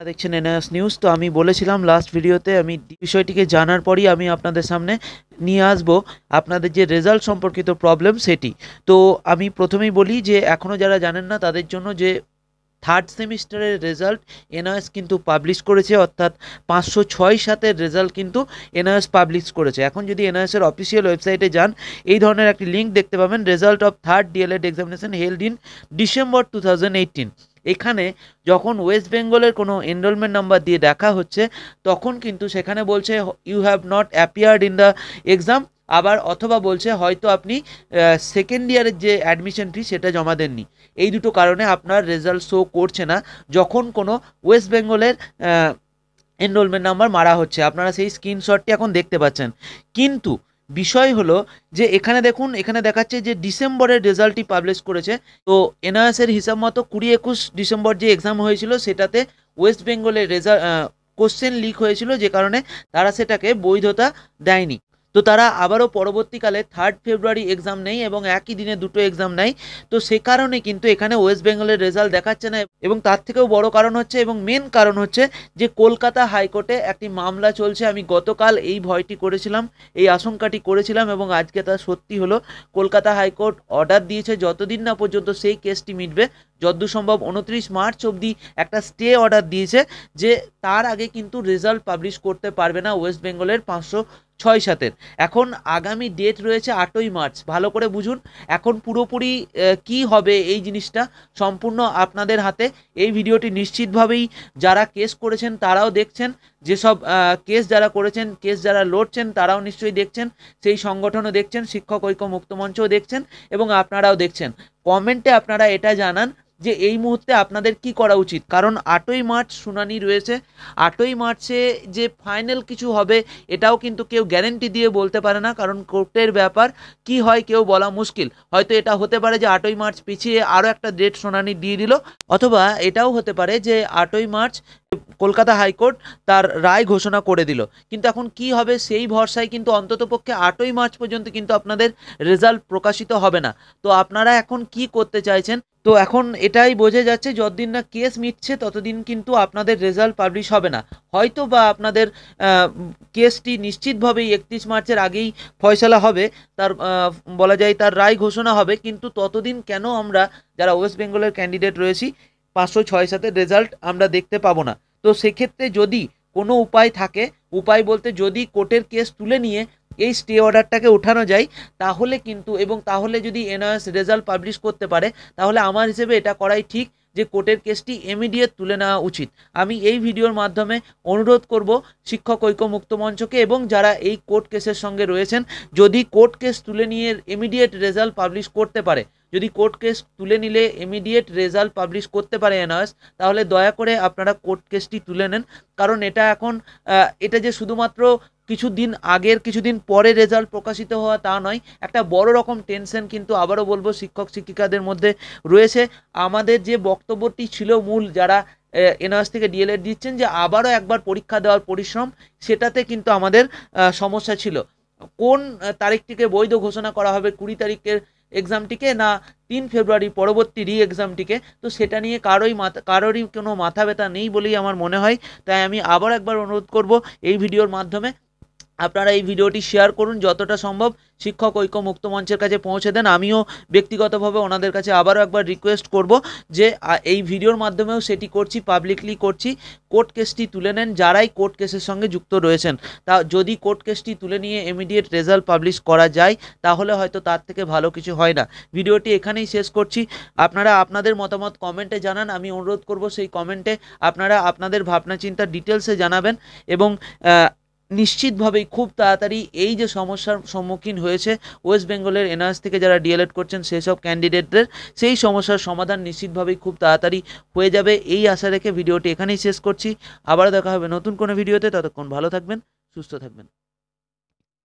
দেখছেন NIS news. তো আমি বলেছিলাম লাস্ট ভিডিওতে আমি বিষয়টিকে জানার পরই আমি আপনাদের সামনে নিয়ে আসব আপনাদের যে রেজাল্ট সম্পর্কিত প্রবলেম সেটি। তো আমি প্রথমেই বলি যে এখনও যারা জানেন না তাদের জন্য যে থার্ড সেমিস্টারের রেজাল্ট এনআইএস কিন্তু পাবলিশ করেছে, অর্থাৎ 506-7 রেজাল্ট কিন্তু এনআইএস পাবলিশ করেছে। এখন যদি এনআইএসের অফিসিয়াল ওয়েবসাইটে যান এই ধরনের একটি লিঙ্ক দেখতে পাবেন, result of third DElEd examination held in December 2018। এখানে যখন ওয়েস্ট বেঙ্গলের কোনো এনরোলমেন্ট নাম্বার দিয়ে দেখা হচ্ছে তখন কিন্তু সেখানে বলছে you have not appeared in the exam, আবার অথবা বলছে হয়তো আপনি সেকেন্ড ইয়ারের যে অ্যাডমিশন ফি সেটা জমা দেননি। এই দুটো কারণে আপনার রেজাল্ট শো করছে না যখন কোনো ওয়েস্ট বেঙ্গলের এনরোলমেন্ট নাম্বার মারা হচ্ছে। আপনারা সেই স্ক্রিনশটটি এখন দেখতে পাচ্ছেন। কিন্তু বিষয় হলো যে এখানে দেখুন, এখানে দেখাচ্ছে যে ডিসেম্বরের রেজাল্টটি পাবলিশ করেছে। তো এনআইএসের হিসাব মতো 20-21 ডিসেম্বর যে এক্সাম হয়েছিল সেটাতে ওয়েস্ট বেঙ্গলের রেজাল্ট কোশ্চেন লিক হয়েছিল, যে কারণে তারা সেটাকে বৈধতা দেয়নি। তো তারা আবারও পরবর্তীকালে 3 ফেব্রুয়ারি এক্সাম নেই এবং একই দিনে দুটো এক্সাম নেই। তো সে কারণে কিন্তু এখানে ওয়েস্ট বেঙ্গলের রেজাল্ট দেখাচ্ছে না। এবং তার থেকেও বড় কারণ হচ্ছে এবং মেন কারণ হচ্ছে যে কলকাতা হাইকোর্টে একটি মামলা চলছে। আমি গতকাল এই ভয়টি করেছিলাম, এই আশঙ্কাটি করেছিলাম এবং আজকে তা সত্যি হলো। কলকাতা হাইকোর্ট অর্ডার দিয়েছে যতদিন না পর্যন্ত সেই কেসটি মিটবে, যতদূর সম্ভব 29 মার্চ অবধি একটা স্টে অর্ডার দিয়েছে, যে তার আগে কিন্তু রেজাল্ট পাবলিশ করতে পারবে না ওয়েস্ট বেঙ্গলের 506-7। এখন আগামী ডেট রয়েছে 8ই মার্চ। ভালো করে বুঝুন, এখন পুরোপুরি কি হবে এই জিনিসটা সম্পূর্ণ আপনাদের হাতে। এই ভিডিওটি নিশ্চিতভাবেই যারা কেস করেছেন তারাও দেখছেন, যেসব কেস যারা করেছেন, কেস যারা লড়ছেন তারাও নিশ্চয়ই দেখছেন, সেই সংগঠনও দেখছেন, শিক্ষক ঐক্য মুক্ত মঞ্চও দেখছেন এবং আপনারাও দেখছেন। কমেন্টে আপনারা এটা জানান যে এই মুহূর্তে আপনাদের কি করা উচিত, কারণ 8ই মার্চ শুনানি রয়েছে। 8ই মার্চে যে ফাইনাল কিছু হবে এটাও কিন্তু কেউ গ্যারেন্টি দিয়ে বলতে পারে না, কারণ কোর্টের ব্যাপার কি হয় কেউ বলা মুশকিল। হয়তো এটা হতে পারে যে 8ই মার্চ পিছিয়ে আরও একটা ডেট শুনানি দিয়ে দিল, অথবা এটাও হতে পারে যে 8ই মার্চ কলকাতা হাইকোর্ট তার রায় ঘোষণা করে দিল। কিন্তু এখন কি হবে সেই ভরসায় কিন্তু অন্ততপক্ষে 8ই মার্চ পর্যন্ত কিন্তু আপনাদের রেজাল্ট প্রকাশিত হবে না। তো আপনারা এখন কি করতে চাইছেন? তো এখন এটাই বোঝা যাচ্ছে যতদিন না কেস মিটছে ততদিন কিন্তু আপনাদের রেজাল্ট পাবলিশ হবে না। হয়তো বা আপনাদের কেসটি নিশ্চিতভাবেই 31 মার্চের আগেই ফয়সালা হবে, তার বলা যায় তার রায় ঘোষণা হবে। কিন্তু ততদিন কেন আমরা যারা ওয়েস্ট বেঙ্গলের ক্যান্ডিডেট রয়েছি 506-7 রেজাল্ট আমরা দেখতে পাবো না? তো সেক্ষেত্রে যদি কোনো উপায় থাকে, উপায় বলতে যদি কোর্টের কেস তুলে নিয়ে এই স্টে অর্ডারটাকে ওঠানো যায় তাহলে কিন্তু, এবং তাহলে যদি এনআইএস রেজাল্ট পাবলিশ করতে পারে তাহলে আমার হিসেবে এটা করাই ঠিক যে কোর্টের কেসটি ইমিডিয়েট তুলে নেওয়া উচিত। আমি এই ভিডিওর মাধ্যমে অনুরোধ করব শিক্ষক ঐক্য মুক্ত মঞ্চকে এবং যারা এই কোর্ট কেসের সঙ্গে রয়েছেন, যদি কোর্ট কেস তুলে নিয়ে ইমিডিয়েট রেজাল্ট পাবলিশ করতে পারে, যদি কোর্ট কেস তুলে নিলে ইমিডিয়েট রেজাল্ট পাবলিশ করতে পারে এনআইএস, তাহলে দয়া করে আপনারা কোর্ট কেসটি তুলে নেন। কারণ এটা এখন এটা যে শুধুমাত্র কিছুদিন আগের কিছুদিন পরে রেজাল্ট প্রকাশিত হওয়া তা নয়, একটা বড় রকম টেনশন কিন্তু আবারও বলবো শিক্ষক শিক্ষিকাদের মধ্যে রয়েছে। আমাদের যে বক্তব্যটি ছিল মূল, যারা এনআইএস থেকে ডিএলএড দিচ্ছেন, যে আবারও একবার পরীক্ষা দেওয়ার পরিশ্রম, সেটাতে কিন্তু আমাদের সমস্যা ছিল। কোন তারিখটিকে বৈধ ঘোষণা করা হবে, 20 তারিখের এক্সামটিকে না 3 ফেব্রুয়ারি পরবর্তী রি এক্সামটিকে? তো সেটা নিয়ে কারোরই কোনো মাথা ব্যথা নেই বলেই আমার মনে হয়। তাই আমি আবার একবার অনুরোধ করব এই ভিডিওর মাধ্যমে আপনারা এই ভিডিওটি শেয়ার করুন, যতটা সম্ভব শিক্ষক ঐক্য মুক্ত মঞ্চের কাছে পৌঁছে দেন। আমিও ব্যক্তিগতভাবে ওনাদের কাছে আবারও একবার রিকোয়েস্ট করব যে এই ভিডিওর মাধ্যমেও সেটি করছি, পাবলিকলি করছি, কোর্ট কেসটি তুলে নেন যারাই কোর্ট কেসের সঙ্গে যুক্ত রয়েছেন। তা যদি কোর্ট কেসটি তুলে নিয়ে ইমিডিয়েট রেজাল্ট পাবলিশ করা যায় তাহলে হয়তো তার থেকে ভালো কিছু হয় না। ভিডিওটি এখানেই শেষ করছি। আপনারা আপনাদের মতামত কমেন্টে জানান। আমি অনুরোধ করব সেই কমেন্টে আপনারা আপনাদের ভাবনা চিন্তা ডিটেলসে জানাবেন এবং নিশ্চিতভাবেই খুব তাড়াতাড়ি এই যে সমস্যার সম্মুখীন হয়েছে ওয়েস্ট বেঙ্গলের এনআইএস থেকে যারা ডিএলএড করছেন সেসব ক্যান্ডিডেটদের, সেই সমস্যার সমাধান নিশ্চিতভাবেই খুব তাড়াতাড়ি হয়ে যাবে এই আশা রেখে ভিডিওটি এখানেই শেষ করছি। আবার দেখা হবে নতুন কোনো ভিডিওতে। ততক্ষণ ভালো থাকবেন, সুস্থ থাকবেন।